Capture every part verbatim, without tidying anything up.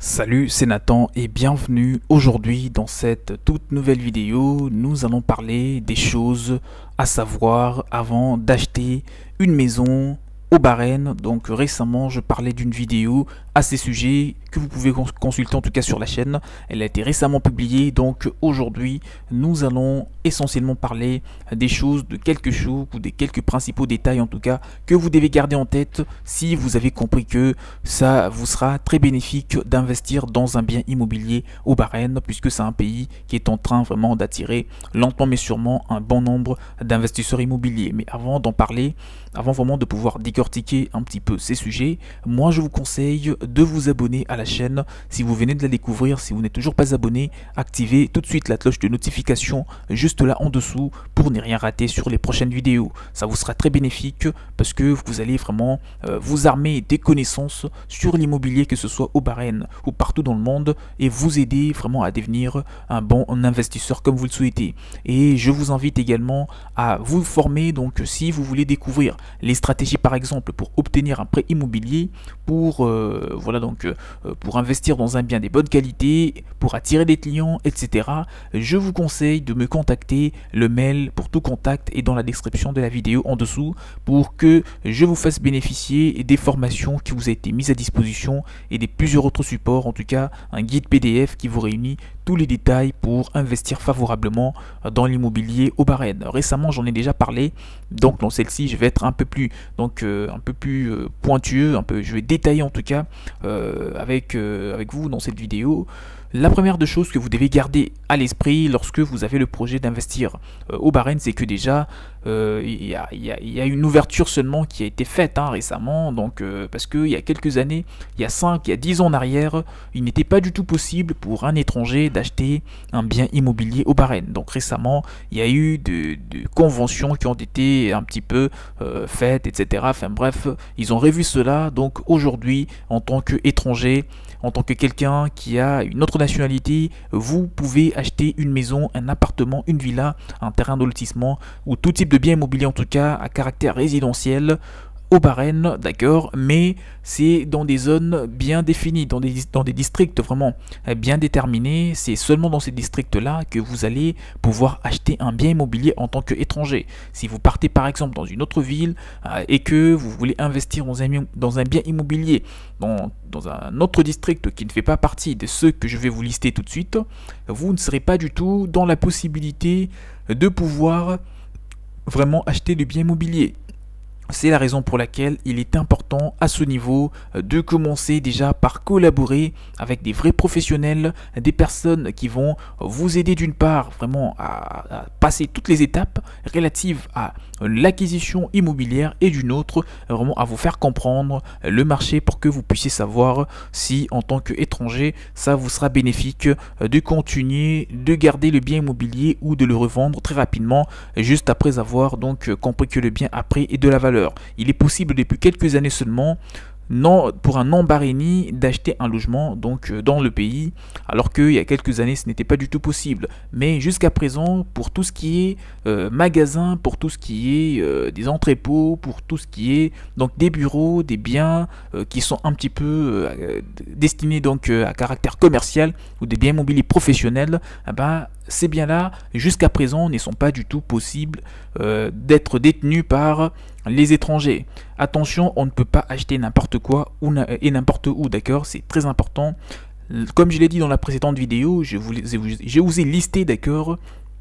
Salut, c'est Nathan et bienvenue. Aujourd'hui dans cette toute nouvelle vidéo, nous allons parler des choses à savoir avant d'acheter une maison au Bahreïn. Donc récemment je parlais d'une vidéo à ces sujets que vous pouvez cons consulter en tout cas sur la chaîne. Elle a été récemment publiée, donc aujourd'hui nous allons essentiellement parler des choses, de quelques choses ou des quelques principaux détails en tout cas que vous devez garder en tête si vous avez compris que ça vous sera très bénéfique d'investir dans un bien immobilier au Bahreïn, puisque c'est un pays qui est en train vraiment d'attirer lentement mais sûrement un bon nombre d'investisseurs immobiliers. Mais avant d'en parler, avant vraiment de pouvoir décortiquer un petit peu ces sujets, moi je vous conseille de vous abonner à la chaîne si vous venez de la découvrir. Si vous n'êtes toujours pas abonné, activez tout de suite la cloche de notification juste là en dessous pour ne rien rater sur les prochaines vidéos. Ça vous sera très bénéfique parce que vous allez vraiment euh, vous armer des connaissances sur l'immobilier, que ce soit au Bahreïn ou partout dans le monde, et vous aider vraiment à devenir un bon investisseur comme vous le souhaitez. Et je vous invite également à vous former, donc si vous voulez découvrir les stratégies par exemple pour obtenir un prêt immobilier, pour euh, voilà donc euh, pour investir dans un bien des bonnes qualités, pour attirer des clients, et cetera. Je vous conseille de me contacter. Le mail pour tout contact est dans la description de la vidéo en dessous pour que je vous fasse bénéficier des formations qui vous a été mises à disposition et des plusieurs autres supports, en tout cas un guide P D F qui vous réunit tous les détails pour investir favorablement dans l'immobilier au Bahreïn. Récemment j'en ai déjà parlé, donc dans celle-ci je vais être un peu plus donc euh, un peu plus euh, pointueux, un peu je vais détailler en tout cas euh, avec euh, avec vous dans cette vidéo. La première des choses que vous devez garder à l'esprit lorsque vous avez le projet d'investir euh, au Bahreïn, c'est que déjà euh, il y, y, y a une ouverture seulement qui a été faite hein, récemment, donc euh, parce qu'il y a quelques années, il y a cinq, il y a dix ans en arrière, il n'était pas du tout possible pour un étranger d'acheter un bien immobilier au Bahreïn. Donc récemment, il y a eu de, de conventions qui ont été un petit peu euh, faites, et cetera. Enfin bref, ils ont revu cela. Donc aujourd'hui, en tant qu'étranger, en tant que quelqu'un qui a une autre nationalité, vous pouvez acheter une maison, un appartement, une villa, un terrain de lotissement ou tout type de bien immobilier en tout cas à caractère résidentiel au Bahreïn, d'accord, mais c'est dans des zones bien définies, dans des, dans des districts vraiment bien déterminés. C'est seulement dans ces districts-là que vous allez pouvoir acheter un bien immobilier en tant qu'étranger. Si vous partez par exemple dans une autre ville euh, et que vous voulez investir dans un, dans un bien immobilier dans, dans un autre district qui ne fait pas partie de ceux que je vais vous lister tout de suite, vous ne serez pas du tout dans la possibilité de pouvoir vraiment acheter du bien immobilier. C'est la raison pour laquelle il est important à ce niveau de commencer déjà par collaborer avec des vrais professionnels, des personnes qui vont vous aider d'une part vraiment à, à passer toutes les étapes relatives à l'acquisition immobilière et d'une autre vraiment à vous faire comprendre le marché pour que vous puissiez savoir si en tant qu'étranger ça vous sera bénéfique de continuer de garder le bien immobilier ou de le revendre très rapidement juste après avoir donc compris que le bien après est de la valeur. Il est possible depuis quelques années seulement non, pour un non-bahreïni d'acheter un logement donc euh, dans le pays, alors qu'il y a quelques années ce n'était pas du tout possible. Mais jusqu'à présent, pour tout ce qui est euh, magasin, pour tout ce qui est euh, des entrepôts, pour tout ce qui est donc des bureaux, des biens euh, qui sont un petit peu euh, destinés donc euh, à caractère commercial ou des biens immobiliers professionnels, eh ben, ces biens-là, jusqu'à présent, ne sont pas du tout possibles euh, d'être détenus par les étrangers. Attention, on ne peut pas acheter n'importe quoi ou et n'importe où, d'accord? C'est très important. Comme je l'ai dit dans la précédente vidéo, je vous, je vous ai listé, d'accord,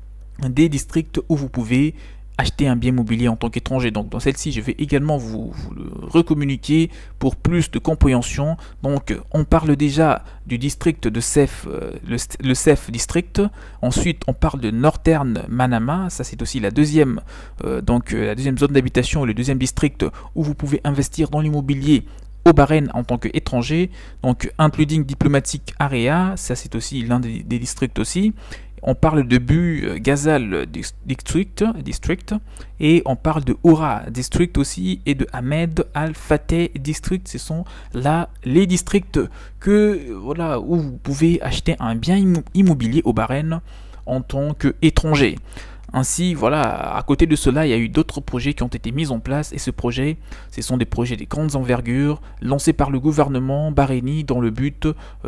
des districts où vous pouvez acheter un bien immobilier en tant qu'étranger. Donc dans celle-ci, je vais également vous, vous le recommuniquer pour plus de compréhension. Donc on parle déjà du district de Sef, le, le Sef district. Ensuite, on parle de Northern Manama. Ça, c'est aussi la deuxième, euh, donc la deuxième zone d'habitation, le deuxième district où vous pouvez investir dans l'immobilier au Bahreïn en tant qu'étranger. Donc including diplomatique area, ça c'est aussi l'un des, des districts aussi. On parle de Bu Ghazal District, District et on parle de Oura District aussi et de Ahmed Al Fateh District. Ce sont là les districts que voilà où vous pouvez acheter un bien immobilier au Bahreïn en tant qu'étranger. Ainsi, voilà, à côté de cela, il y a eu d'autres projets qui ont été mis en place et ce projet, ce sont des projets de grandes envergures lancés par le gouvernement bahreïni dans le but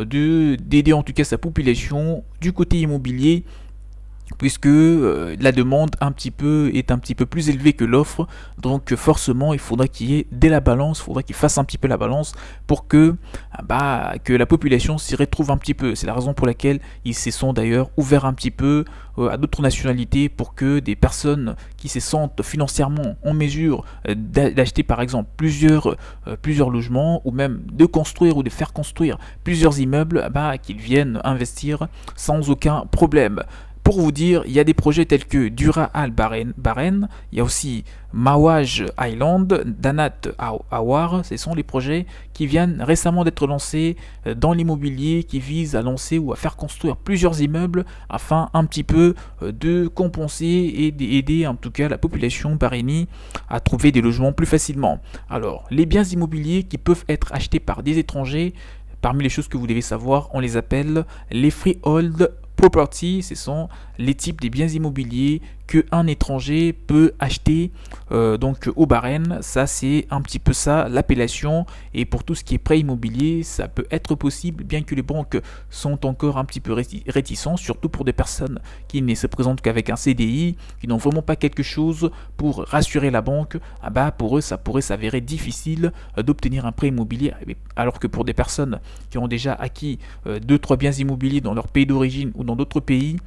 de d'aider en tout cas sa population du côté immobilier, puisque euh, la demande un petit peu est un petit peu plus élevée que l'offre, donc forcément il faudra qu'il y ait dès la balance, il faudra qu'il fasse un petit peu la balance pour que bah, que la population s'y retrouve un petit peu. C'est la raison pour laquelle ils se sont d'ailleurs ouverts un petit peu euh, à d'autres nationalités pour que des personnes qui se sentent financièrement en mesure euh, d'acheter par exemple plusieurs, euh, plusieurs logements ou même de construire ou de faire construire plusieurs immeubles, bah, qu'ils viennent investir sans aucun problème. Pour vous dire, il y a des projets tels que Dura Al Bahrain, il y a aussi Mawaj Island, Danat Awar, ce sont les projets qui viennent récemment d'être lancés dans l'immobilier, qui visent à lancer ou à faire construire plusieurs immeubles afin un petit peu de compenser et d'aider en tout cas la population bahreïnie à trouver des logements plus facilement. Alors, les biens immobiliers qui peuvent être achetés par des étrangers, parmi les choses que vous devez savoir, on les appelle les freehold property, ce sont les types des biens immobiliers qu'un étranger peut acheter euh, donc au Bahreïn. Ça c'est un petit peu ça l'appellation, et pour tout ce qui est prêt immobilier ça peut être possible, bien que les banques sont encore un petit peu réticents, surtout pour des personnes qui ne se présentent qu'avec un C D I, qui n'ont vraiment pas quelque chose pour rassurer la banque. Ah bah pour eux ça pourrait s'avérer difficile d'obtenir un prêt immobilier, alors que pour des personnes qui ont déjà acquis deux trois biens immobiliers dans leur pays d'origine ou dans d'autres pays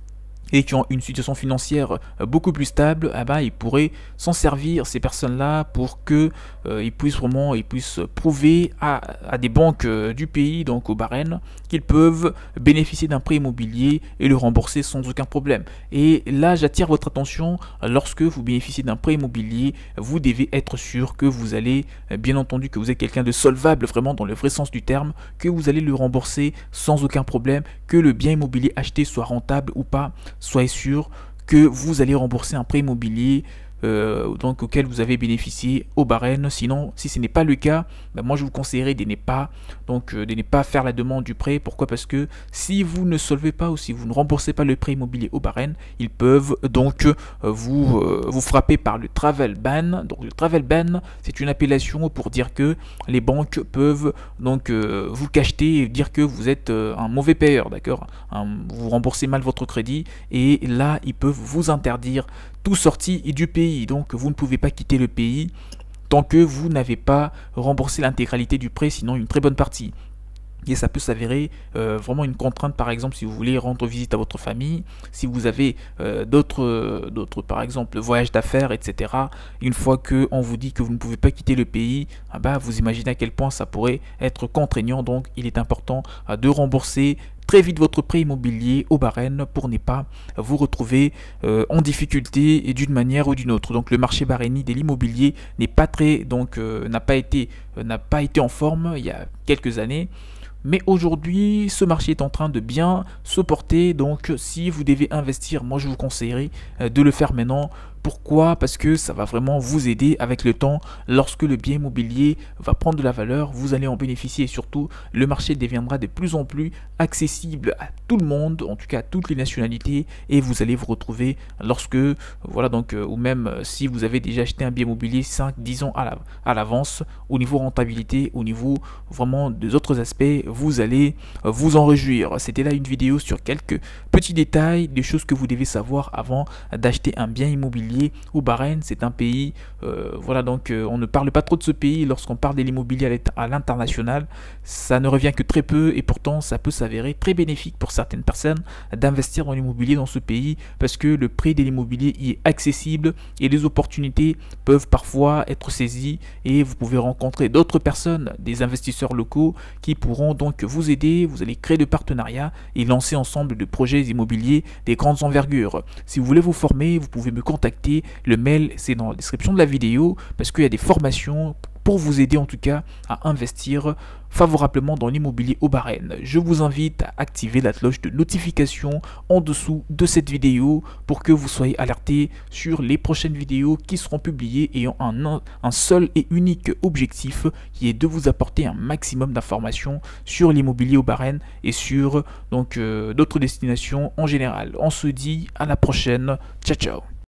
et qui ont une situation financière beaucoup plus stable, eh ben, ils pourraient s'en servir, ces personnes-là, pour que euh, ils puissent vraiment ils puissent prouver à, à des banques euh, du pays, donc au Bahreïn, qu'ils peuvent bénéficier d'un prêt immobilier et le rembourser sans aucun problème. Et là, j'attire votre attention, lorsque vous bénéficiez d'un prêt immobilier, vous devez être sûr que vous allez, bien entendu, que vous êtes quelqu'un de solvable, vraiment dans le vrai sens du terme, que vous allez le rembourser sans aucun problème, que le bien immobilier acheté soit rentable ou pas. Soyez sûr que vous allez rembourser un prêt immobilier euh, donc auquel vous avez bénéficié au Bahreïn. Sinon, si ce n'est pas le cas, ben moi je vous conseillerais de ne pas donc euh, de ne pas faire la demande du prêt. Pourquoi? Parce que si vous ne solvez pas ou si vous ne remboursez pas le prêt immobilier au Bahreïn, ils peuvent donc euh, vous euh, vous frapper par le travel ban. Donc le travel ban, c'est une appellation pour dire que les banques peuvent donc euh, vous cacheter et dire que vous êtes euh, un mauvais payeur, d'accord, vous remboursez mal votre crédit, et là ils peuvent vous interdire tout sortie du pays. Donc vous ne pouvez pas quitter le pays tant que vous n'avez pas remboursé l'intégralité du prêt, sinon une très bonne partie. Et ça peut s'avérer euh, vraiment une contrainte, par exemple, si vous voulez rendre visite à votre famille, si vous avez euh, d'autres, d'autres, par exemple, voyages d'affaires, et cetera. Une fois qu'on vous dit que vous ne pouvez pas quitter le pays, ah bah, vous imaginez à quel point ça pourrait être contraignant. Donc, il est important euh, de rembourser très vite votre prêt immobilier au Bahreïn pour ne pas vous retrouver euh, en difficulté d'une manière ou d'une autre. Donc le marché bahreïni de l'immobilier n'est pas très donc euh, n'a pas été euh, n'a pas été en forme il y a quelques années. Mais aujourd'hui, ce marché est en train de bien se porter. Donc si vous devez investir, moi je vous conseillerais euh, de le faire maintenant. Pourquoi? Parce que ça va vraiment vous aider avec le temps. Lorsque le bien immobilier va prendre de la valeur, vous allez en bénéficier, et surtout le marché deviendra de plus en plus accessible à tout le monde, en tout cas à toutes les nationalités, et vous allez vous retrouver lorsque, voilà donc, euh, ou même euh, si vous avez déjà acheté un bien immobilier cinq dix ans à la, à l'avance, au niveau rentabilité, au niveau vraiment des autres aspects, vous allez euh, vous en réjouir. C'était là une vidéo sur quelques petits détails, des choses que vous devez savoir avant d'acheter un bien immobilier au Bahreïn. C'est un pays, euh, voilà donc euh, on ne parle pas trop de ce pays lorsqu'on parle de l'immobilier à l'international, ça ne revient que très peu, et pourtant ça peut s'avérer très bénéfique pour certaines personnes d'investir dans l'immobilier dans ce pays, parce que le prix de l'immobilier y est accessible et les opportunités peuvent parfois être saisies, et vous pouvez rencontrer d'autres personnes, des investisseurs locaux qui pourront donc vous aider. Vous allez créer de partenariats et lancer ensemble de projets immobiliers des grandes envergures. Si vous voulez vous former, vous pouvez me contacter. Le mail c'est dans la description de la vidéo, parce qu'il y a des formations pour vous aider en tout cas à investir favorablement dans l'immobilier au Bahreïn. Je vous invite à activer la cloche de notification en dessous de cette vidéo pour que vous soyez alerté sur les prochaines vidéos qui seront publiées ayant un, un seul et unique objectif qui est de vous apporter un maximum d'informations sur l'immobilier au Bahreïn et sur donc euh, d'autres destinations en général. On se dit à la prochaine. Ciao ciao.